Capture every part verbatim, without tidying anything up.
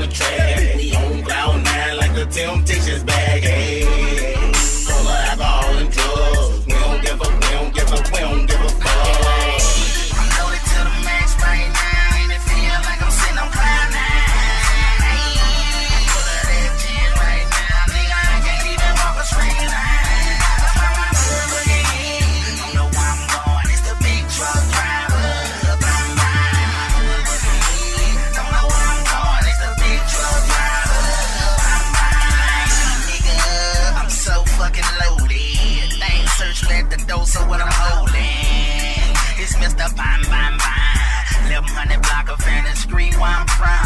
the track. We on cloud nine like the Temptations bag. Hey, full of alcohol and drugs. We don't give a, we don't give a, we don't give a fuck. I'm loaded to the max right now, and it feel like I'm sitting on cloud nine. Full of that gin right now, nigga, I can't even walk a straight line. Don't know where I'm going, it's the big truck driver. I'm riding. Don't know where I'm going, it's the big truck driver. I'm riding, nigga. I'm so fucking loaded. Things search at the door, so what I'm holding. It's Mister Bam Bam Bam. eleven hundred block of Fairness Street where I'm from.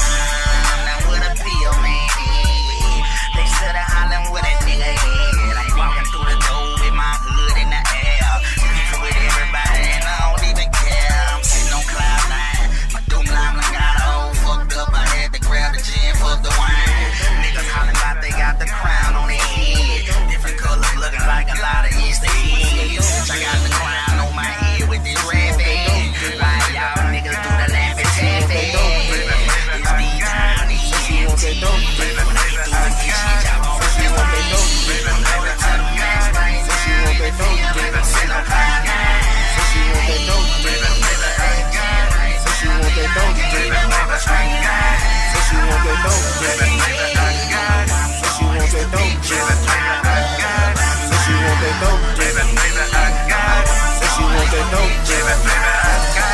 Now what a feel, man. They said I hollering with a nigga head. Like walking through the door with my hood in the air. Beefing with everybody and I don't even care. I'm sitting on cloud nine. My doom line got all fucked up. I had to grab the gin, fuck the wine. Niggas hollering about they got the crown on their head. Different colors looking like a lot of Easter eggs. I got the crown on my head with this red band. Like y'all niggas do the laughing taffy. It's me time, these E M T. When I get through with this shit, y'all gon' feel me. I'm loaded to the max right now, and it feel like I'm sitting on cloud nine. She want that dope, baby, baby, I got it. So she want that dope, baby, baby, I got it. So she want that dope, baby, baby, I got it. So she want that dope, baby, baby, I got it. So she want that dope, baby, baby, I got it. So she want that dope, baby, baby, I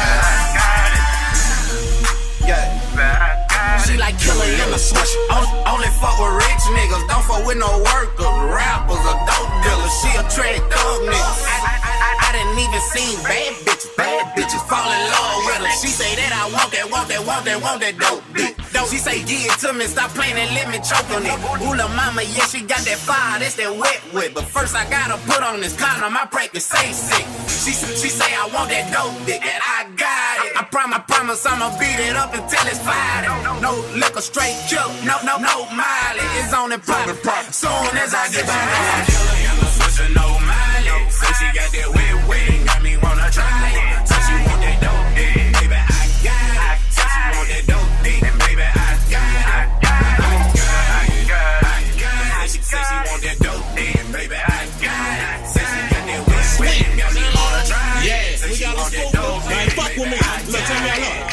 got it. Yeah, She like killer in the switch. Only fuck with rich niggas, don't fuck with no workers, rappers or dope dealers. She a track thug nigga. I, I, I, I didn't even seen bad bitches, bad bitches fall in love with her. She say that I want that, want that, want that, want that dope dick. She say give it to me, stop playing and let me choke on it. Ooh la mama, yeah, she got that fire, that's that wet wet. But first I gotta put on this condom, I practice say sick. She she say I want that dope dick, and I got it. I promise, I promise I'ma beat it up until it's fired. No liquor, straight kill, no no no mileage. It's on the private. Soon as I get back, killer in the switch, no mileage. Say she got that wet wet, got me wanna try it. Say she want that dope dick, baby I got it. Say she want that dope dick, and baby I got it. I got it, I got it, I got it. She say she want that dope dick, baby I got it. Say she got that wet wet, got me wanna try it. Yeah, say she want that dope dick, fuck with me. Look, tell me I love.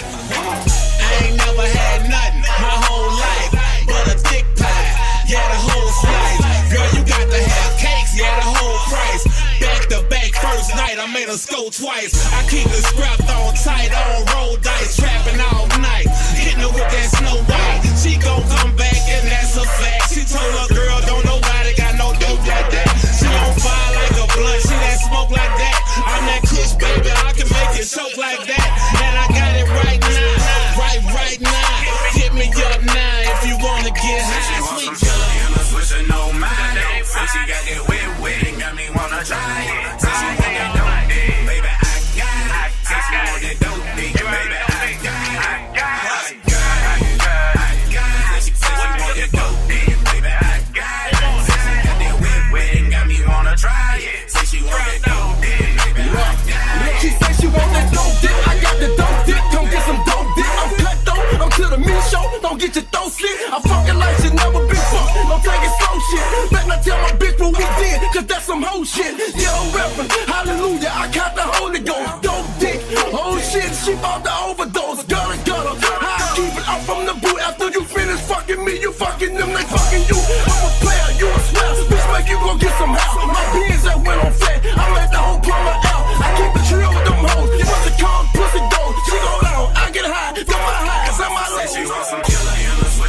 I ain't never had nothing my whole life but a thick pie, yeah, the whole slice. Girl, you got to have cakes, yeah, the whole price. Back to back, first night, I made her score twice. I keep the scrapped on tight, on roll dice, trapping all night, hitting her with that Snow White. She gon' come back, and that's a fact. She told her girl, don't nobody got no dope like that. She on fire like a blunt, she that smoke like that. I'm that kush, baby, I can make it choke like that. And I got it right now, right, right now. Hit me up now if you wanna get high. Sweet killer in the switch, no mileage. Say she got that wet wet, got me wanna try it. Say she want that dope dick, baby I got it. Say she want that dope dick, baby I got it. I got it, I got it. Say she want that dope dick, baby I got it. Say she got that wet wet, got me wanna try it. Say she want that dope dick, baby I got it. She say she want that dope dick, I got the dope dick. Come get some dope dick. I'm cut though, I'm to the meat show. Don't get your throat slit. I'm fucking like shit, never been fucked. Don't take it slow shit. Better not tell my bitch what we did, cause that's some hoe shit. Yeah, I'm rapping, hallelujah, I caught the Holy Ghost. Dope dick, oh shit, she bought the overdose. Gutter, gutter, I keep it up from the boot. After you finish fucking me, you fucking them, they fucking you. I'm a player, you a snap. Bitch, make you go get some help. My beans that went on flat, I let the whole plumber out. I keep the trio with them hoes. You must have called pussy dope. She go down, I get high, got my highs, I'm my lows. She want some killer in the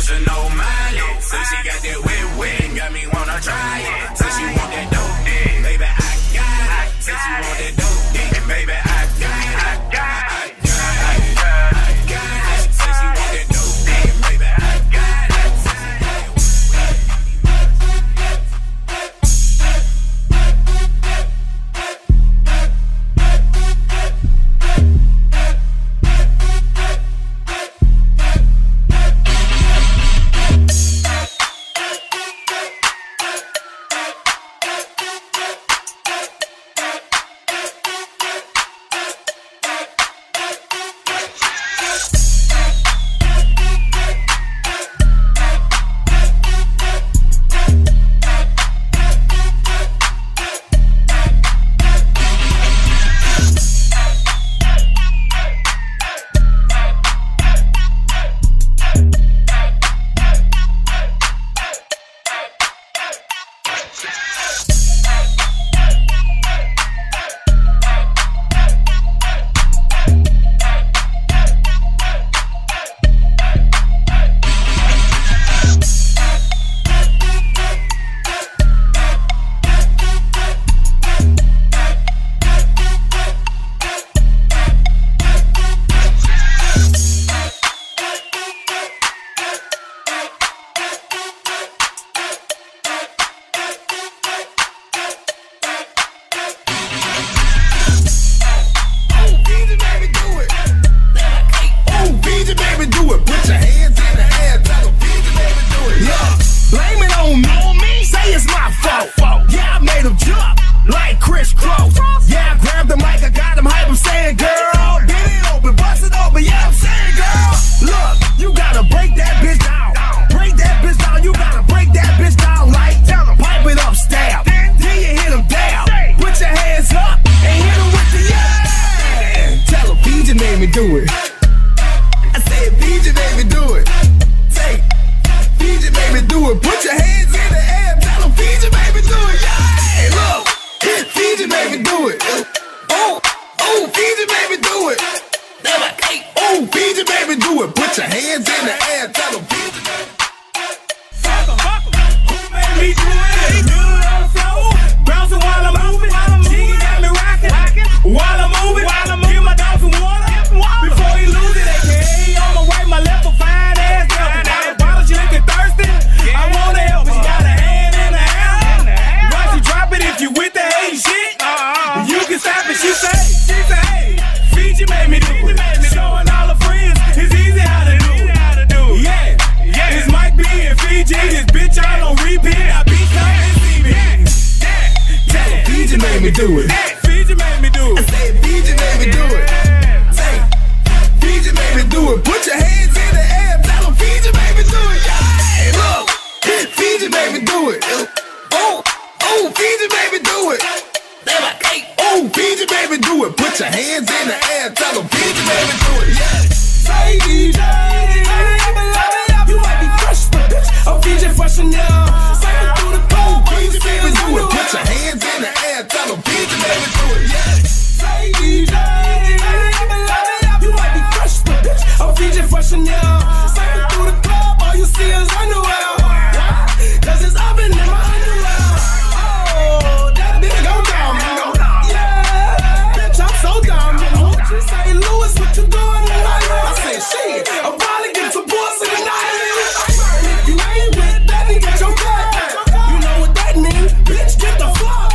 in the air, tell them. Fuck 'em, fuck 'em. Who made me do it? Middle of the floor, bouncing while I'm moving. Jiggy got me rocking while I'm moving. Give my dog some water before he lose it. A K A on my right, my left, a fine ass girl. Got a bottle, she looking thirsty. I wanna help her. She got a hand in the air. Watch you drop it if you with the hate shit. You can stop it. She say, she say, Fiji made me do it. Showing all her friends, it's easy how to do it. Yeah, yeah. It's Mike B and Fiji. This bitch all on repeat. I beat up and see me. Tell her Fiji made me do it. Fiji made me do it. I said Fiji made me do it. Say, Fiji made me do it. Put your hands in the air. Tell them Fiji made me do it. Yeah, look, Fiji made me do it. Oh, oh, Fiji made me do it. Oh, Fiji made me do it. Put your hands in the air. Tell them Fiji made me do it. Yeah. Say D J, you might be fresh, but bitch, I'm Fiji fresher now. Cycle through the cold, Fiji made me do it. Put your hands in the air. Tell them Fiji made me do it. Yeah. Say D J, you might be fresh, but bitch, I'm Fiji fresher now. Cycle through the club, all you see is underwear. Cause it's oven in my underwear. Oh, that bitch go down, man. Yeah, bitch, I'm so down, man. She say, Louis, what you doing tonight? I said, shit, I'm probably getting some pussy tonight. And if you ain't with that, then get your cut. You know what that means, bitch, get the fuck.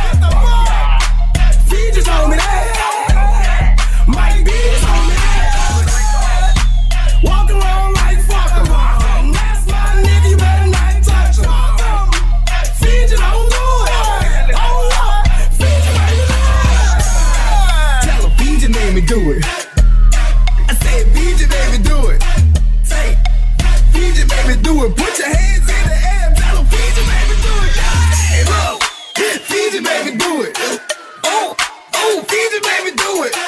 Fiji told me that. Mike B told me that. Walk around like fuck em. That's my nigga, you better not touch him. Fiji don't do it. Oh Lord, Fiji made me do it. Tell them Fiji made me do it. I said Fiji made me do it. Say, Fiji made me do it. Put your hands in the air. Tell them Fiji made me do it. Yeah, look, Fiji made me do it. Oh, oh, Fiji made me do it.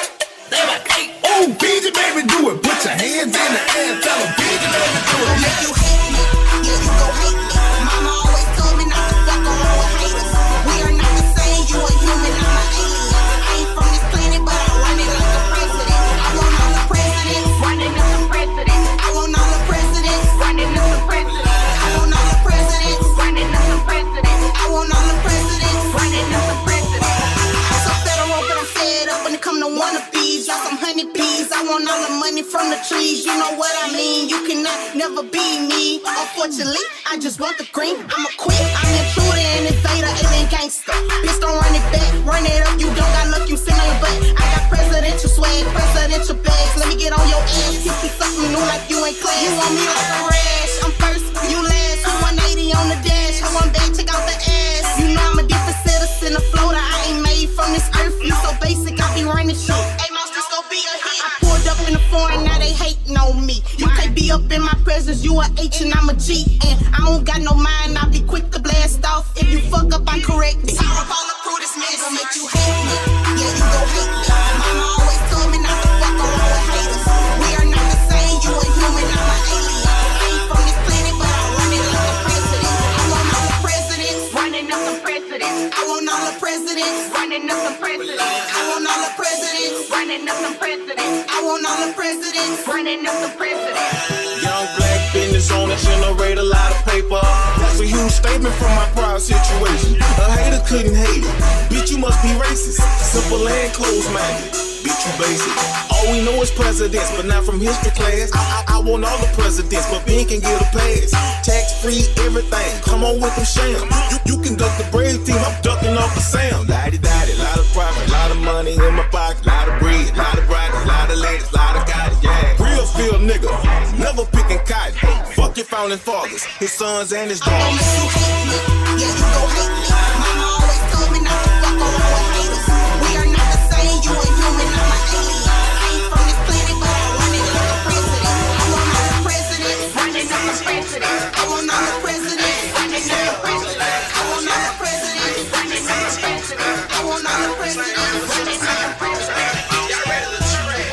Oh, Fiji made me do it. Put your hands in the air. Tell them Fiji made me do it. Yeah. You hate me, yeah, you gon' hate me. Mama always told me not to fuck around with haters. We are not the same, you a human, I'm an alien. I ain't from this planet, but I run it like the president. I want all the presidents, running up the president. I want all the presidents, running up the president. I want all the presidents, running up the president. I want all the presidents, running up the president. I'm so federal, but I'm fed up when it come to wannabes. Y'all some honeybees, I want all the money from the trees. You know what I mean, you cannot never be me. Unfortunately, I just want the cream, I'm a queen. I'm intruder and invader, alien gangster. Bitch, don't run it back, run it up, you don't got luck, you sit on your butt. I got presidential swag, presidential bags. Let me get on your ass, hit you something new like you ain't class. You want me like a rash, I'm first, you last. I'm one eighty on the dash, I want back, check out the ass. You know I'm a different citizen, a floater, I ain't made from this earth. You so basic, I be running shit. Hey, mouse, this gon' be a hit. I pulled up in the foreign, now they hating on me. You can't be up in my presence, you a H and I'm a G. And I don't got no mind, I'll be quick to blast off. If you fuck up, I correct it. Power all up through this mess, gon' make you hate me. Yeah, you gon' hate me. Mama always told me not to fuck around with haters. We are not the same, you a human, I'm an alien. I ain't from this planet, but I run it like the president. I want all the presidents, running up the presidents. I want all the presidents, running up the presidents. I want all the presidents, running up the presidents. I want all the presidents, running up the presidents. Young black business owner generate a lot of paper. That's a huge statement from my prior situation. A hater couldn't hate it. Bitch, you must be racist. Simple and close-minded. Bitch, you basic. All we know is presidents, but not from history class. I, I, I want all the presidents, but Ben can get a pass. Tax-free, everything. Come on with them sham. You, you can duck the brave team, I'm ducking off the sound. Lottie-dottie, lot of profit, lot of money in my pocket, lot of bread, lot of brightness, lot of ladies, lot of guys, yeah. Real field nigga, never picking cotton. Fuck your founding fathers, his sons and his daughters. I make you hate me, yeah, you gon' hate me. Mama always told me not to fuck around with haters. We are not the same, you a human, I'm an alien. I ain't from this planet, but I run it like a president. I want all the presidents, running up the president. I want all the presidents, running up the president. I want all the presidents, running up the president. I want all the presidents, running up the president. Y'all ready to trade?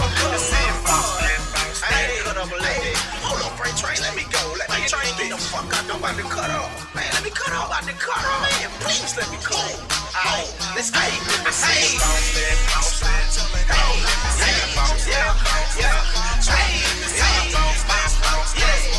Hey, cut up a lady. Hold on, Frank Train, let me go. Let me train me the fuck up. I'm about to cut off. Man, let me cut off. I'm about to cut off. Man, please let me go. Alright, let's hey, hey. Hey, yeah, yeah. Hey, yeah.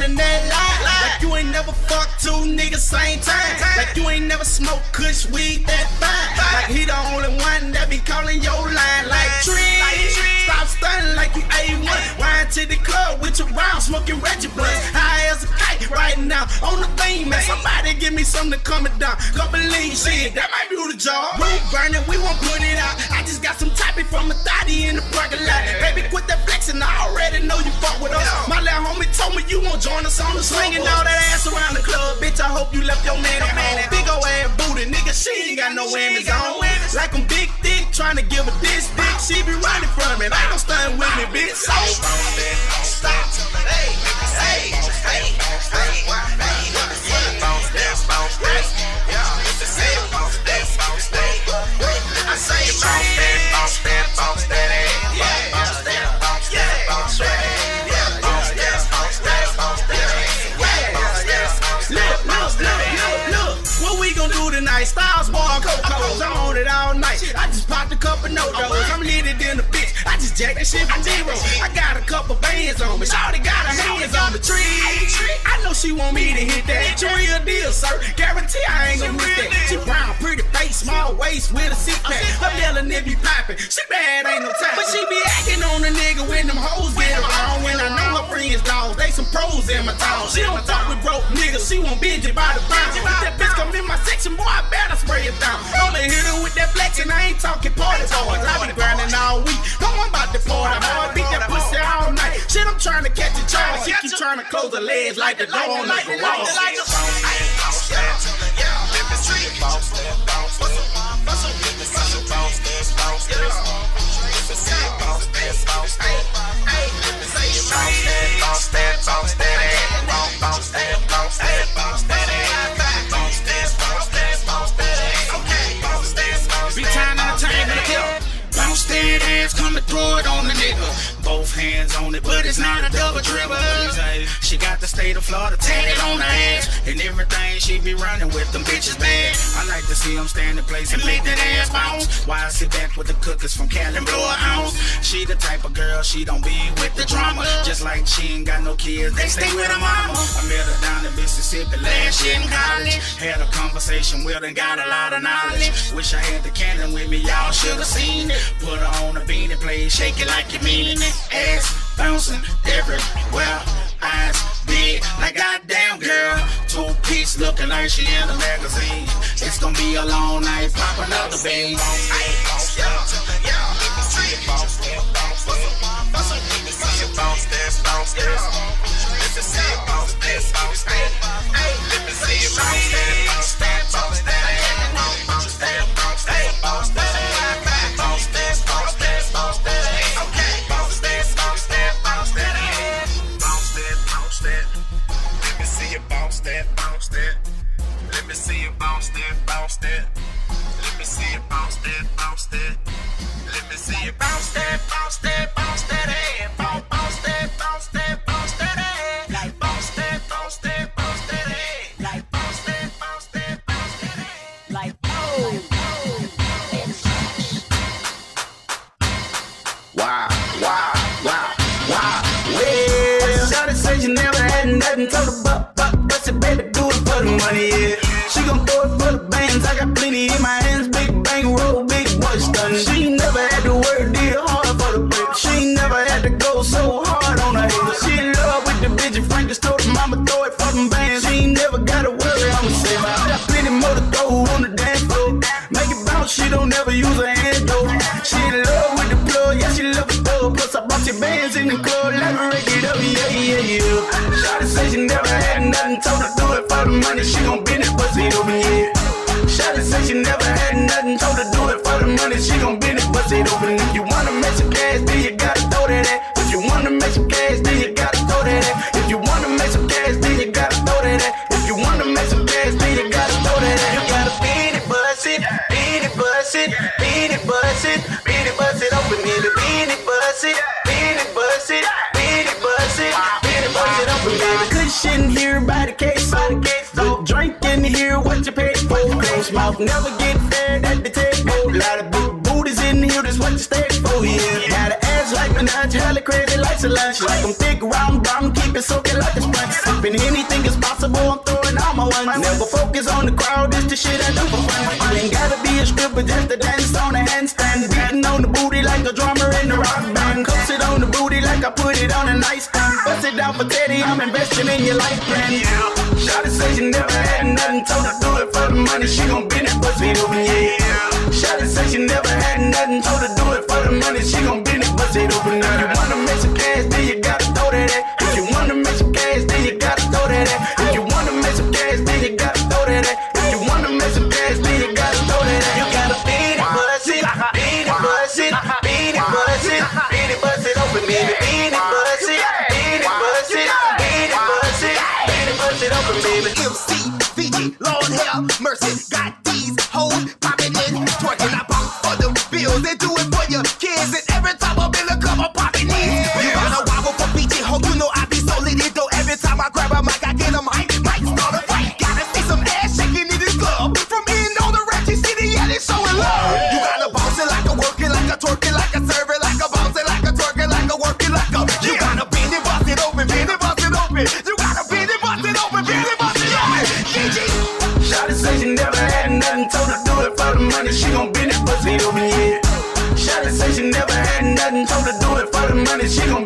telling that lie. Like you ain't never fucked two niggas same time. Like you ain't never smoked kush weed that fine. Like he the only one that be calling your line like tree. Stop stunning like you A one. Wine to the club with your round, smoking Reggie Blood. High as a kite right now on the thing, man. Somebody give me something to calm it down. Can't believe shit, that might do the job. We burning, we won't put it out. I just got some topic from a thotty in the parking lot. Baby, quit that flexing, I already know you fuck with us. My little homie told me you won't join us on the slinging all that ass around the club. Bitch, I hope you left your man at home. Big ol' ass booty, nigga, she ain't got no whammies on. Like I'm big dick, trying to give a this dick. She be running from it, ain't no stunning with me, bitch. So stop, hey, hey, hey, hey, bounce that, bounce that, yeah, it's the same, bounce that, bounce that. I say bounce that, bounce that, bounce that, yeah, bounce that, bounce that, bounce that, yeah, bounce that, bounce that, bounce that, yeah, bounce that, bounce that. Look, look, look, look, look. What we gon' do tonight? Styles, bar, Coco's. I'm on it all night. I just popped a couple no-dos. I'm lit it in the bitch. I just jacked that shit from zero. I got a couple bands on me. Shawty got her hands on the tree. I know she want me to hit that. It's a real deal, sir. Guarantee I ain't gon' miss that. She brown, pretty face, small waist with a six pack. Her melanin be poppin'. She bad, ain't no time. But she be acting on a nigga when them hoes get around. When I know her friends dogs, they some pros in my town. She don't fuck with broke niggas. She want bitches by the pound. If that bitch come in my section, boy, I better spray it down. I'ma hit her with that flex and I ain't talking party boys. I be grinding all week. Don't want about the party hard. Beat that pussy all night. Shit, I'm trying to catch a charge. She keep trying to close her legs like the door on the garage. Bounce that ass, come and throw it on the nigga. Both hands on it, but it's not a double dribble. She got the state of Florida tatted on her ass, and everything she be running with them bitches bad. I like to see them stand in place and make that ass bounce, while I sit back with the cookers from Cali and blow an ounce. She the type of girl, she don't be with the drama. Just like she ain't got no kids, they stay with her mama. I met her down in Mississippi last year in college. Had a conversation with her and got a lot of knowledge. Wish I had the cannon with me, y'all should've seen it. Put her on a beanie, play, shake it like you mean it. Ass bouncing everywhere, eyes big like goddamn girl. Two piece looking like she in a magazine. It's gonna be a long night, pop another bean. Bounce that, bounce that, bounce that, bounce that, bounce that. Let me see it bounce that, bounce that. Let me see it bounce that, bounce that, bounce that, bounce that, bounce that, bounce that, bounce that, bounce that, bounce that. Okay, bounce that, bounce that, bounce that, bounce that, bounce that. Let me see it bounce that, bounce that. Let me see it bounce that, bounce that. Let me see it bounce that, bounce that. Let me see it bounce that, bounce that, bounce that, eh. Bounce, bounce that, bounce that, bounce that, eh. Like bounce that, bounce that, bounce that, eh. Like bounce that, bounce that, bounce that, eh. Like oh, wow, wow, wow, wow. Well, shawty said you never had nothing, told her but, but, but you better do it for the money, yeah. She gon' throw it for the bands, I got plenty in my hands, big bang roll, big boy stun. She ain't never had to work, did hard for the break. She ain't never had to go so hard on her head. She in love with the bitch, and Frank just told her mama throw it for them bands. She ain't never gotta worry, I'ma say I got plenty more to go on the dance floor. Make it bounce, she don't never use her hands though. She in love with the plug, yeah, she love it though. Plus I bought your bands in the club, let me break it up, yeah, yeah, yeah. Shawty say she never had nothing, told her do it for the money, she gon' bend it pussy over, yeah. Shawty say she never had nothing, told her do it for the money, she gon' bend it pussy over. If you wanna make some cash, then you gotta throw that at. If you wanna make some cash, then you gotta throw that at. If you wanna make some cash, then you gotta throw that at. If you wanna make some cash, then you gotta throw that at. You gotta beat it, bust it, beat it, bust it, beat it, bust it, beat it, bust it open, nigga. Beat it, bust it, beat it, bust it, beat it, bust it, beat it, bust it open, baby. Cushion here by the case, by the case. So drink in here, what you pay for? Close mouth, never get fed at the table. Lot of big booties in here, that's what you stay for, yeah. Got an ass like Minaj, hella crazy like Solange. Like I'm thick, round, brown, keep keep it soaking like a sponge. Sipping anything is possible, I'm throwing all my ones. Never focus on the crowd, it's the shit I do for fun. You ain't gotta be a stripper just to dance on a handstand. Beating on the booty like a drummer in the rock band. Coast it on the booty like I put it on a nightstand. Bust it down for Teddy, I'm investing in your life plan. Shawty say she never had nothing, told her do it for the money, she gon' bend it, bust it open, yeah. Shawty say she never had nothing, told her do it for the money, she gon' bend it, bust it open. Now you wanna make some cash, then you gotta throw that at. If you wanna make some cash, then you gotta throw that at. If you wanna make some cash, then you gotta throw that at. If you wanna make some cash, then you gotta throw that at. You gotta beat it, bust it, beat it, bust it, beat it, bust it, beat it, bust it open, baby. Beat it, bust it, beat it, bust it, beat it, bust it, beat it, bust it open, baby. M C, V G, Lord have mercy. Got these hoes popping in, twerking. I pop for the bills and do it for your kids. And every time I'm in the club, I'm popping in. You wanna wobble for B G, ho, you know I be so lit. Though every time I grab a mic, I get a mic, mic start a fight. Gotta see some ass shaking in this club. From in on the ratchet city, yeah, they showing love. You gotta bounce it like a working, like a twerking, like a serving, like a bouncing, like a twerking, like a working, like a. You gotta bend it, bust it open, bend it, bust it open. You gotta bend it, bust it open, bend it, bust it open. G G. Shawty say she never had nothing, told her do it for the money, she gon' bend it, bust it open, yeah. Shawty say she never had nothing, told her do it for the money, she gon'